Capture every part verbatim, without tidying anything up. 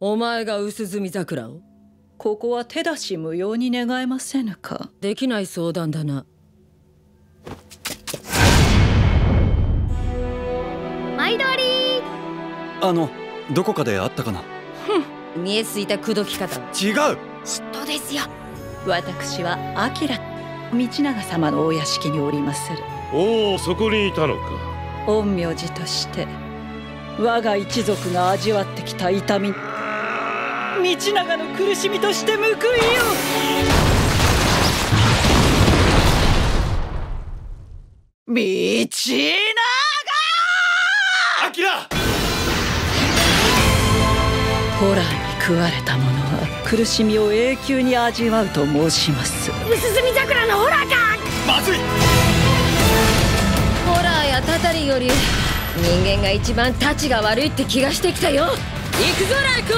お前が薄墨桜を？ ここは手出し無用に願えませぬか。 できない相談だな。 毎度あり。 あのどこかであったかな。 ふん、見えすいた口説き方。 違う。 嫉妬ですよ。 私は明道長様のお屋敷におりまする。 おお、そこにいたのか。 陰陽師として我が一族が味わってきた痛み、道長の苦しみとして報いよ。道長！ アキラ！ ホラーに食われた者は苦しみを永久に味わうと申します。 薄墨桜のホラーか。 まずい。 ホラーやタタリより人間が一番タチが悪いって気がしてきたよ。行くぞライコ。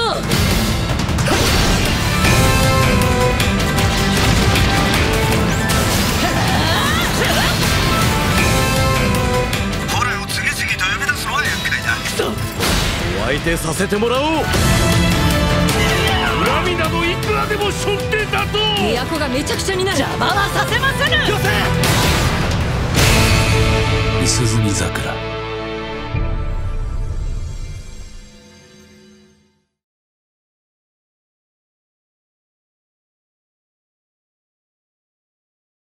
ホラーを次々と呼び出すのは厄介だ。くそ、 お相手させてもらおう。恨みなどいくらでも背負って立とう。 都がめちゃくちゃになる。 邪魔はさせませぬ。 よせ。 薄墨桜。